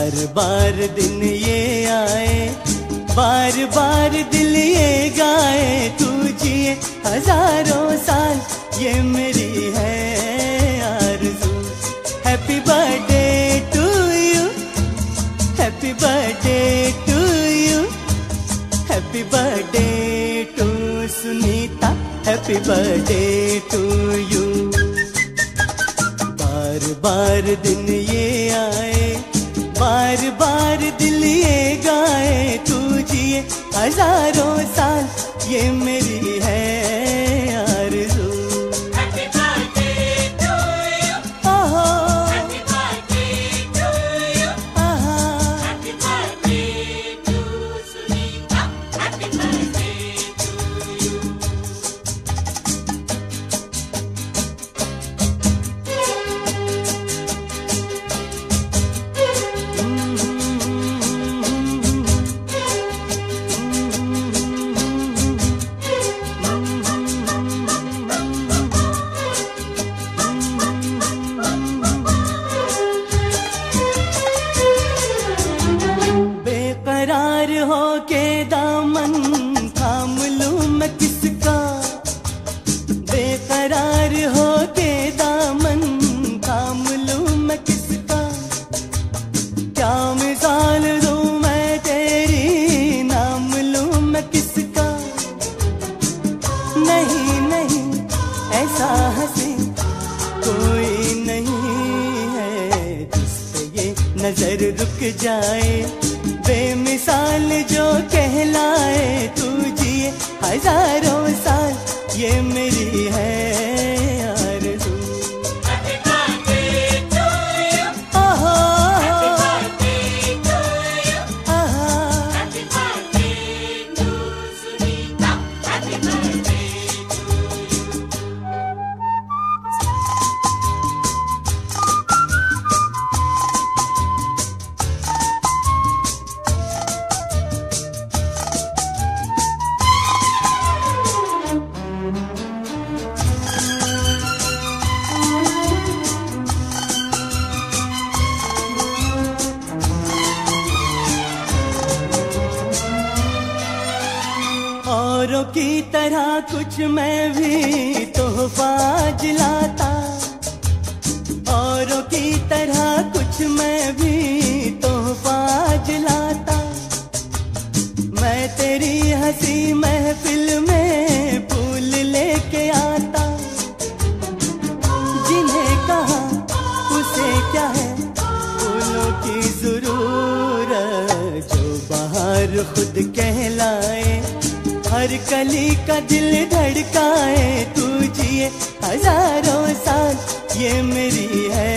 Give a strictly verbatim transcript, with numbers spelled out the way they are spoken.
बार बार दिन ये आए, बार बार दिल ये गाए, तू जिए हजारों साल ये मेरी है आरज़ू। Happy birthday to you, happy birthday to you, happy birthday to Sunita, happy birthday to you. बार बार दिन ये आए, बार बार दिल ये गाए, तू जिए हजारों साल ये मेरी है आरज़ू। हैप्पी बर्थडे टू यू, ओहो हैप्पी बर्थडे टू यू, आहा, happy birthday to Sunita, happy birthday to you. बेकरार हो के दामन थाम लूं मैं किसका, बेकरार हो के दामन थाम लूं मैं किसका, क्या मिसाल दूं मैं तेरी नाम लूं मैं किसका। नहीं नहीं ऐसा हंसी कोई नहीं है जिस पे ये नजर रुक जाए, बेमिसाल जो कहलाए, तू जिए हजारों साल ये मेरी है आरज़ू। हैप्पी बर्थडे टू यू, ओहो हैप्पी बर्थडे टू यू, आहा, happy birthday to Sunita, happy birthday to you. औरों की तरह कुछ मैं भी तोहफा लाता, औरों की तरह कुछ मैं भी तोहफा लाता। मैं तेरी हंसी महफिल में फूल लेके आता, जिन्हें कहा उसे क्या है फूलों की जरूरत, जो बाहर खुद कहलाए, हर कली का दिल धड़काए, तू जिए हजारों साल ये मेरी है